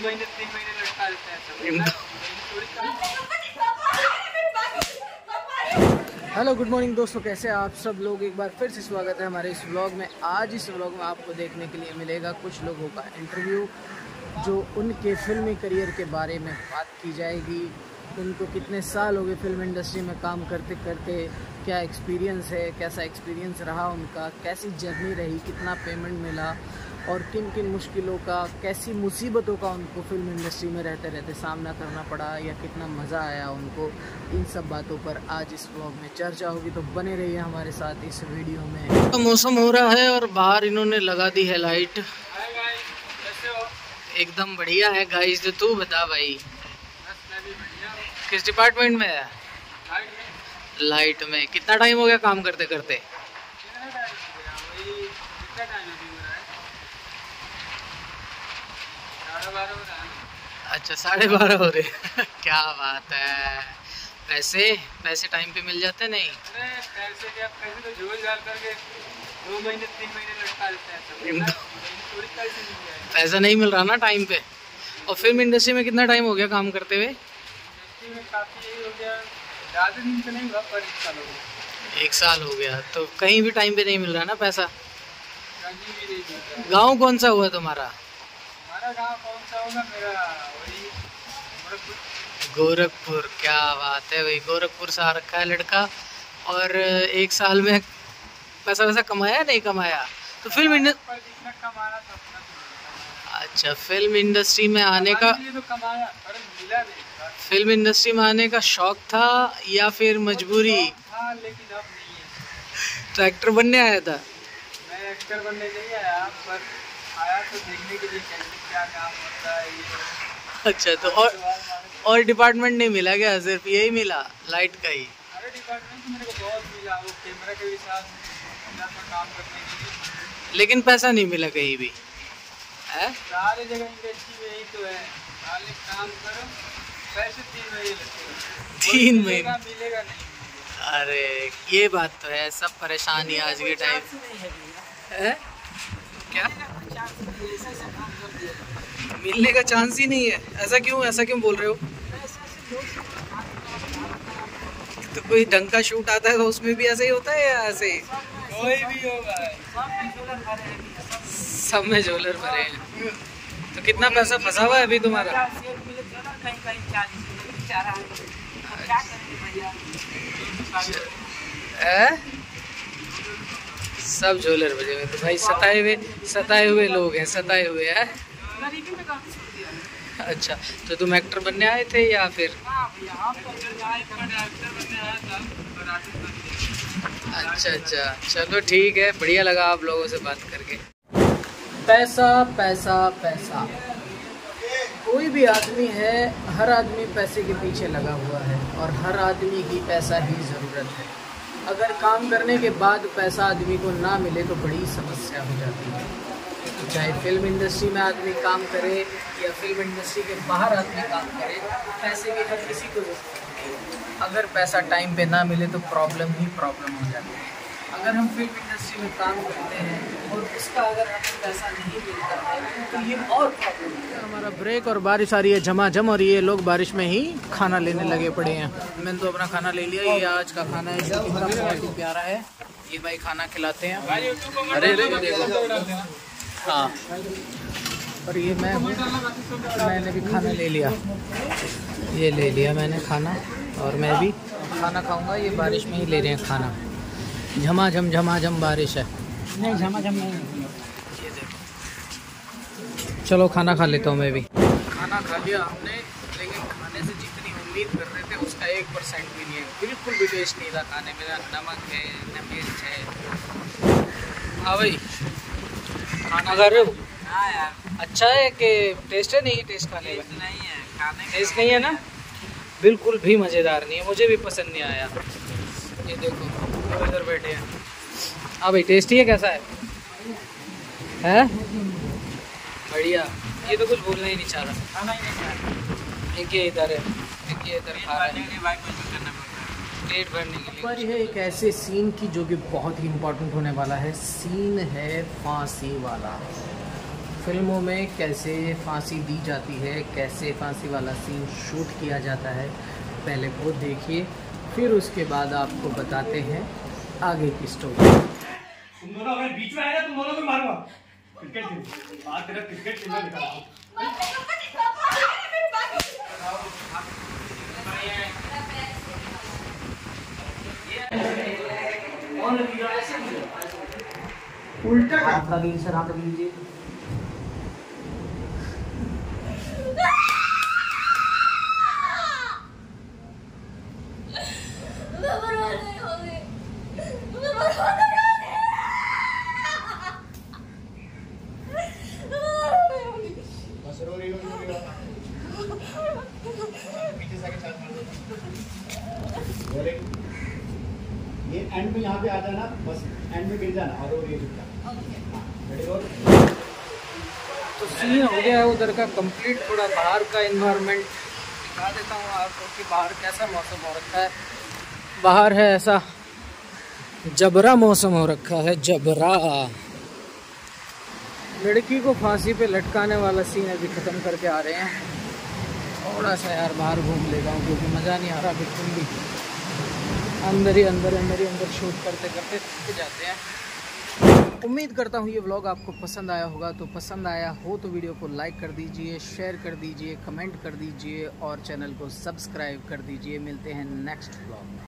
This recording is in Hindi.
महीने 3 महीने लटका देते हैं। हेलो गुड मॉर्निंग दोस्तों, कैसे हैं आप सब लोग। एक बार फिर से स्वागत है हमारे इस व्लॉग में। आज इस व्लॉग में आपको देखने के लिए मिलेगा कुछ लोगों का इंटरव्यू, जो उनके फिल्मी करियर के बारे में बात की जाएगी। उनको कितने साल हो गए फिल्म इंडस्ट्री में काम करते करते, क्या एक्सपीरियंस है, कैसा एक्सपीरियंस रहा उनका, कैसी जर्नी रही, कितना पेमेंट मिला और किन किन मुश्किलों का, कैसी मुसीबतों का उनको फिल्म इंडस्ट्री में रहते रहते सामना करना पड़ा या कितना मज़ा आया उनको। इन सब बातों पर आज इस व्लॉग में चर्चा होगी, तो बने रहिए हमारे साथ इस वीडियो में। तो मौसम हो रहा है और बाहर इन्होंने लगा दी है लाइट। एकदम बढ़िया है गाइस। जो तू बता भाई, किस डिपार्टमेंट में है? लाइट में। कितना टाइम हो गया काम करते करते? अच्छा 12:30 हो रहे। क्या बात है। पैसे टाइम पे मिल जाते नहीं? पैसे क्या, पैसे तो झोल डाल करके 2 महीने 3 महीने लटका देते हैं। पैसा नहीं मिल रहा ना टाइम पे। और फिल्म इंडस्ट्री में कितना टाइम हो गया काम करते हुए? में काफ़ी हो गया, ज़्यादा दिन तो नहीं हुआ पर 1 साल हो गया। 1 साल हो गया। तो कहीं भी टाइम पे नहीं मिल रहा ना पैसा? कहीं भी नहीं मिलता। गाँव कौन सा हुआ तुम्हारा? हमारा गाँव कौन सा होगा? मेरा वही गोरखपुर। क्या बात है भाई, गोरखपुर से आ रखा है लड़का। और 1 साल में पैसा वैसा कमाया नहीं कमाया? तो फिल्म इंडस्ट्री, जितना कमाना था उतना तो अच्छा फिल्म इंडस्ट्री में आने का, तो कमाया पर मिला नहीं। फिल्म इंडस्ट्री में आने का शौक था या फिर मजबूरी? हाँ लेकिन अब नहीं है। तो एक्टर बनने आया था? मैं एक्टर बनने नहीं आया, पर आया तो देखने के लिए कैसे क्या काम होता है ये। अच्छा तो और डिपार्टमेंट नहीं मिला क्या? सिर्फ यही मिला लाइट का ही? अरे डिपार्टमेंट तो मेरे को बहुत मिला, वो कैमरा के भी साथ काम करने के लिए। लेकिन पैसा नहीं मिला कहीं भी है? सारे जगह इंडस्ट्री में यही तो है, साले काम करो पैसे 3 महीने लगते हैं। 3 महीने मिलेगा नहीं। अरे ये बात तो है, सब परेशानी आज के टाइम है। क्या मिलने का चांस ही नहीं है? ऐसा क्यों बोल रहे हो? तो कोई ढंग का शूट आता है तो उसमें भी ऐसे ही होता है या ऐसे ही? कोई भी होगा, सब में झोलर भरे हैं। तो कितना पैसा फंसा हुआ है अभी तुम्हारा? सब झोलर बजे हुए। तो भाई सताए हुए लोग हैं, सताए हुए हैं। अच्छा तो तुम एक्टर बनने आए थे या फिर? अच्छा चलो ठीक है, बढ़िया लगा आप लोगों से बात करके। पैसा पैसा पैसा, कोई भी आदमी है, हर आदमी पैसे के पीछे लगा हुआ है और हर आदमी की पैसा ही ज़रूरत है। अगर काम करने के बाद पैसा आदमी को ना मिले तो बड़ी समस्या हो जाती है। चाहे फिल्म इंडस्ट्री में आदमी काम करे या फिल्म इंडस्ट्री के बाहर आदमी काम करे, पैसे की हर किसी को ज़रूरत होती है। अगर पैसा टाइम पे ना मिले तो प्रॉब्लम हो जाती है। अगर हम फिल्म इंडस्ट्री में काम करते हैं और उसका अगर हमें पैसा नहीं मिलता है तो ये और प्रॉब्लम है। हमारा ब्रेक और बारिश आ रही है झमाझम, और ये लोग बारिश में ही खाना लेने लगे पड़े हैं। मैंने तो अपना खाना ले लिया। ये आज का खाना है, जो कितना बहुत ही प्यारा है। ये भाई खाना खिलाते हैं। अरे देखो, हाँ। और ये मैंने भी खाना ले लिया, ये ले लिया मैंने खाना, और मैं भी खाना खाऊंगा। ये बारिश में ही ले रहे हैं खाना। झमाझम बारिश है। नहीं झमाझम नहीं। ये देखो, चलो खाना खा लेता हूँ मैं भी। खाना खा लिया हमने, लेकिन खाने से जितनी उम्मीद कर रहे थे उसका 1% भी नहीं है। बिल्कुल भी टेस्ट नहीं था खाने में, ना नमक है न मिर्च है। हाँ भाई, खाना खा रहे हो? हाँ यार, अच्छा है कि टेस्ट है? नहीं टेस्ट खाने में नहीं है, खाने टेस्ट नहीं है ना, बिल्कुल भी मज़ेदार नहीं है, मुझे भी पसंद नहीं आया। ये देखो इधर बैठे हैं। हाँ भाई टेस्टी है, कैसा है? बढ़िया। ये तो कुछ बोलना ही नहीं चाह रहा। खाना ही नहीं खाया। एक ये इधर है, एक ये इधर खा रहा है। पेट भरने के लिए। पर है एक ऐसे सीन की जो कि बहुत ही इम्पोर्टेंट होने वाला है। सीन है फांसी वाला। फिल्मों में कैसे फांसी दी जाती है, कैसे फांसी वाला सीन शूट किया जाता है, पहले वो देखिए, फिर उसके बाद आपको बताते हैं आगे की स्टोरी। तुम दोनों अपने बीच में आए ना, तुम दोनों को मारूंगा। क्रिकेट खेल, आज तेरा क्रिकेट खेलना दिखा। उल्टा हाथ लगी सर, हाथ लीजिए। ये एंड में यहाँ पे आ जाना, बस एंड में गिर जाना और वो ये तो सीन हो गया है उधर का कंप्लीट। थोड़ा बाहर का एनवायरनमेंट दिखा देता हूँ आपको कि बाहर कैसा मौसम हो रखा है। बाहर है ऐसा जबरा मौसम हो रखा है, जबरा। लड़की को फांसी पे लटकाने वाला सीन अभी ख़त्म करके आ रहे हैं। थोड़ा सा यार बाहर घूम लेगा हूँ क्योंकि मज़ा नहीं आ रहा, बिल्कुल भी अंदर ही अंदर शूट करते करते थक जाते हैं। उम्मीद करता हूँ ये व्लॉग आपको पसंद आया होगा। तो पसंद आया हो तो वीडियो को लाइक कर दीजिए, शेयर कर दीजिए, कमेंट कर दीजिए और चैनल को सब्सक्राइब कर दीजिए। मिलते हैं नेक्स्ट व्लॉग में।